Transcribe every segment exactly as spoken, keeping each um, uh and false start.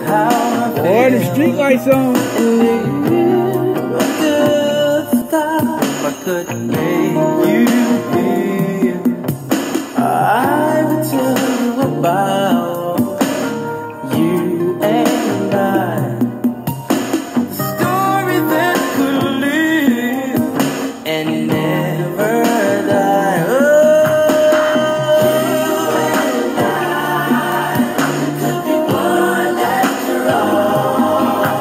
how I feel. Boy, the street lights on. And you a good start if I couldn't make you feel. I would tell you about you and I, the story that could live and never die. Oh, you and I could be one after all.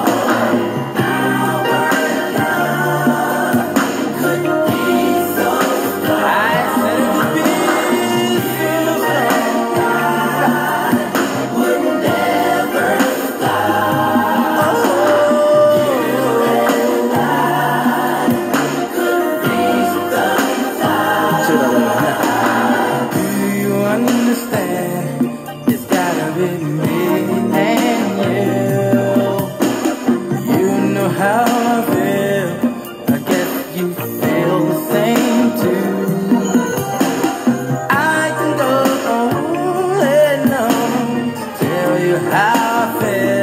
Our love could be so strong. I said it would be so strong. Would never stop. Oh, you and I could reach the top. Do you understand? It's gotta be me and you. You know how I feel. I guess you feel the same too. I can go on and on to tell you how I feel.